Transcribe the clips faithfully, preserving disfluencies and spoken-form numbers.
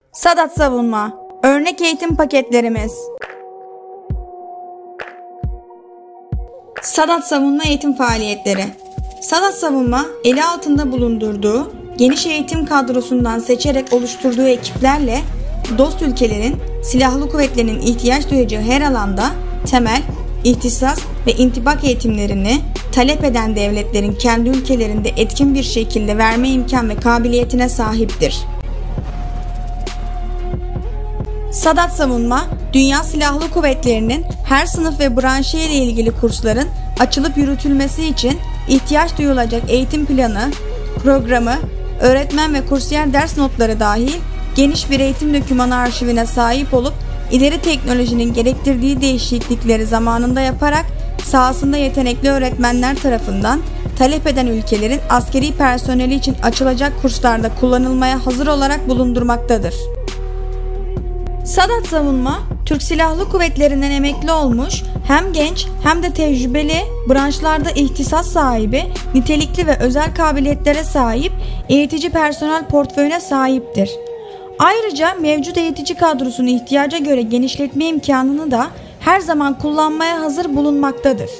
Sadat Savunma Örnek eğitim paketlerimiz. Sadat Savunma eğitim faaliyetleri. Sadat Savunma, eli altında bulundurduğu geniş eğitim kadrosundan seçerek oluşturduğu ekiplerle dost ülkelerin silahlı kuvvetlerinin ihtiyaç duyacağı her alanda temel, ihtisas ve intibak eğitimlerini talep eden devletlerin kendi ülkelerinde etkin bir şekilde verme imkan ve kabiliyetine sahiptir. Sadat Savunma, Dünya Silahlı Kuvvetleri'nin her sınıf ve branşı ile ilgili kursların açılıp yürütülmesi için ihtiyaç duyulacak eğitim planı, programı, öğretmen ve kursiyer ders notları dahil geniş bir eğitim dokümanı arşivine sahip olup ileri teknolojinin gerektirdiği değişiklikleri zamanında yaparak sahasında yetenekli öğretmenler tarafından talep eden ülkelerin askeri personeli için açılacak kurslarda kullanılmaya hazır olarak bulundurmaktadır. Sadat Savunma, Türk Silahlı Kuvvetleri'nden emekli olmuş, hem genç hem de tecrübeli, branşlarda ihtisas sahibi, nitelikli ve özel kabiliyetlere sahip eğitici personel portföyüne sahiptir. Ayrıca mevcut eğitici kadrosunu ihtiyaca göre genişletme imkanını da her zaman kullanmaya hazır bulunmaktadır.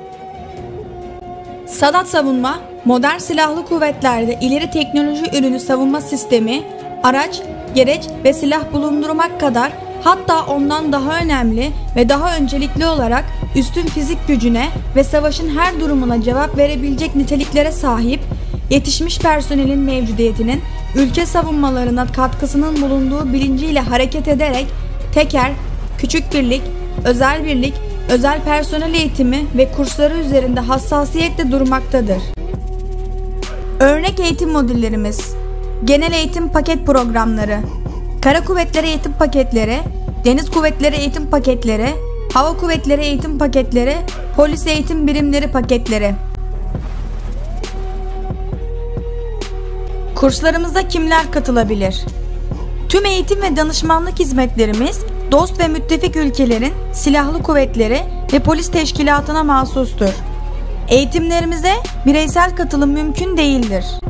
Sadat Savunma, modern silahlı kuvvetlerde ileri teknoloji ürünü savunma sistemi, araç, gereç ve silah bulundurmak kadar, hatta ondan daha önemli ve daha öncelikli olarak üstün fizik gücüne ve savaşın her durumuna cevap verebilecek niteliklere sahip, yetişmiş personelin mevcudiyetinin ülke savunmalarına katkısının bulunduğu bilinciyle hareket ederek teker, küçük birlik, özel birlik, özel personel eğitimi ve kursları üzerinde hassasiyetle durmaktadır. Örnek eğitim modüllerimiz: Genel eğitim paket programları, Kara Kuvvetleri eğitim paketleri, Deniz Kuvvetleri eğitim paketleri, Hava Kuvvetleri eğitim paketleri, Polis eğitim birimleri paketleri. Kurslarımıza kimler katılabilir? Tüm eğitim ve danışmanlık hizmetlerimiz dost ve müttefik ülkelerin silahlı kuvvetleri ve polis teşkilatına mahsustur. Eğitimlerimize bireysel katılım mümkün değildir.